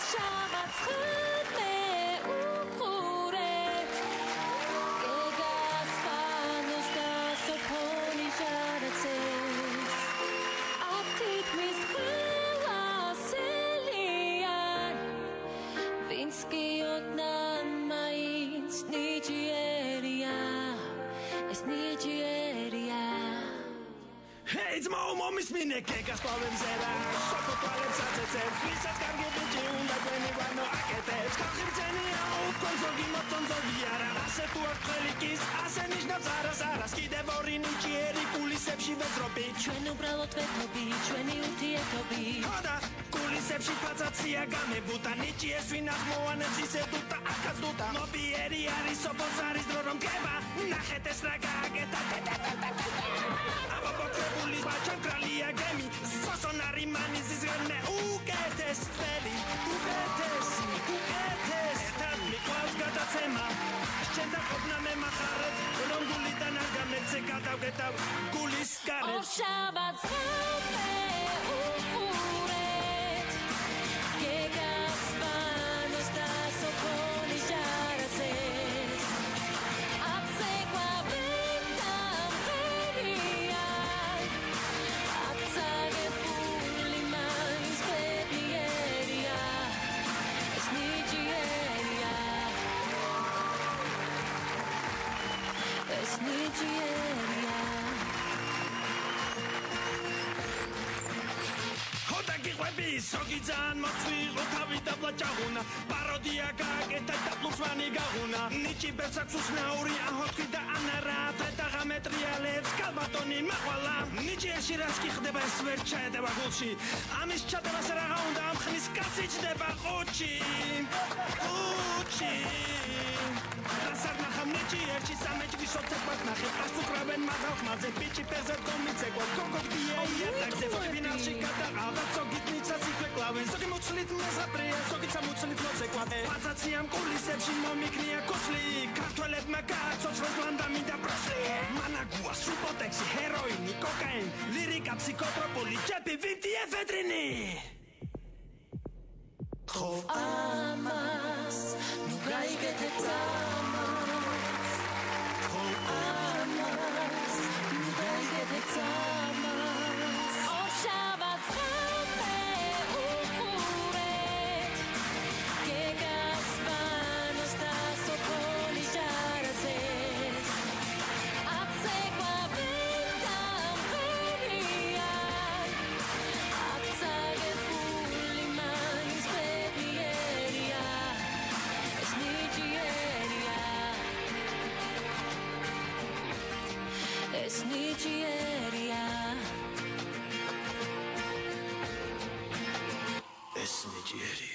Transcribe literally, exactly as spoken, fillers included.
მომის მინეკე გასწავლებს ზერა სოფოთვალებს აწეცებს ვისაც კარგი ბიჭი უნდა თქვენი ვანო აკეთებს ხალხი მცენია უკონზოგი მოწონზოგი არა ასე თუ არ ხელიკის ასე ნიშნავს არას არას კიდევ ორი ნიჭიერი კულისებში ვეძრობი ჩვენ უბრალოდ ვეთობი ჩვენი ურთიერთობი ხოდა კულისებში ფაცაცია გამებუტა ნიჭიეს ვინ აღმოვანებს ისე დუტა აქაც დუტა მობიერი არის სოფოს არის დრო რომ გება ნახეთ ეს რა გააკეთა აბა პოტრებული ბაჩამ კრალია გემი სოსონარი მანიზის გერნე უკეთეს წელი უკეთესი უკეთეს ერთად მიყვავს გადაცემა შენ და ყოფნა მე მახარებ რომ გულიდან არ გამეცე გადავგეტავ გულის გარეთ ორ შაბათს ხალხე უყურეთ გეგას ვანოს და სოფონის ჟარაცეს სოგი ძალიან მოწვიღო თავი დაბლაჭაღუნა პაროდია გააკეთა და პლუსმანი გაღუნა ნიჭი ბერსაკს უსნაური აჰოთქი და ანარა თეთაღამეტრიალებს კალბატონი მაყვალა ნიჭიერში რას კი ხდება ეს ვერ ჩაეტება გულში ამის ჩატებას რაღა უნდა ამ ხნის კაცი ჩდება ყუჩი ყუჩი რასარ ნახამ ნიჭიერში სამეჭი შოთებად ნახე ასუკრავენ მაგალხმაზე ბიჭი პერზე კომიცეკო კოკოკდია იატაკზე ფინალში გადაყავდა ცოგით ნიცას იქვეკლავენ ზოგი მოცლით მეზაბრია ზოგი სამოცლით მოცეკვადე ფაცაციამ კულისებში მომიქნია კოსლი ქართველებმა გააცოცხლეს ლანდამი და ბროსლი მანაგუა სუპოტექსი ჰეროინი კოკაინი ლირიკა ფსიქოტროპული ჭეპი ვიტი ეფედრინი ხო ამას ნუ გაიგეთეთ ამას ხო ამას ნუ გაიგეთეთ ამას ორ შაბათს ხალხე უყურეთ გეგას ვანოს და სოფონის ჟარაცეს აცეკვა ვერ დამღერიან აცაგებული მაინც ბედნიერია ეს ნიჭიერია ეს ნიჭიერია ეს ნიჭიერია